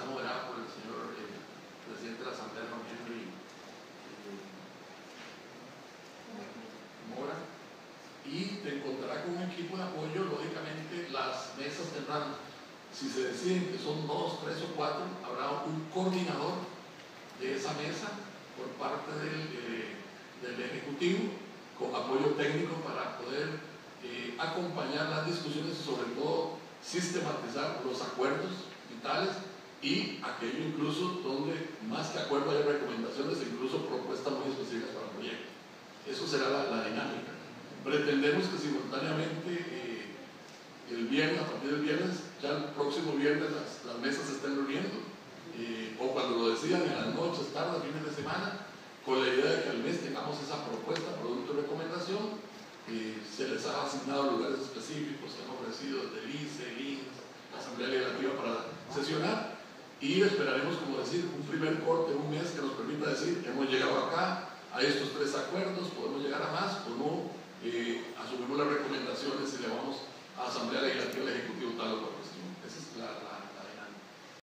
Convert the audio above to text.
moderada por el señor presidente de la Asamblea, don Henry Mora, y te encontrará con un equipo de apoyo. Lógicamente las mesas tendrán, si se deciden que son 2, 3 o 4, habrá un coordinador de esa mesa por parte del Ejecutivo, con apoyo técnico para poder acompañar las discusiones y sobre todo sistematizar los acuerdos vitales y aquello incluso donde más que acuerdo hay recomendaciones e incluso propuestas muy específicas para el proyecto. Eso será la dinámica. Pretendemos que simultáneamente el viernes, a partir del viernes, ya el próximo viernes las mesas se estén reuniendo, o cuando lo decidan en las noches, tardes, fines de semana, con la idea de que al mes tengamos esa propuesta, producto de recomendación. Se les ha asignado lugares específicos, se han ofrecido desde el ICE, el INS, la Asamblea Legislativa para sesionar, y esperaremos, como decir, un primer corte, un mes que nos permita decir que hemos llegado acá a estos 3 acuerdos, podemos llegar a más o no, asumimos las recomendaciones y le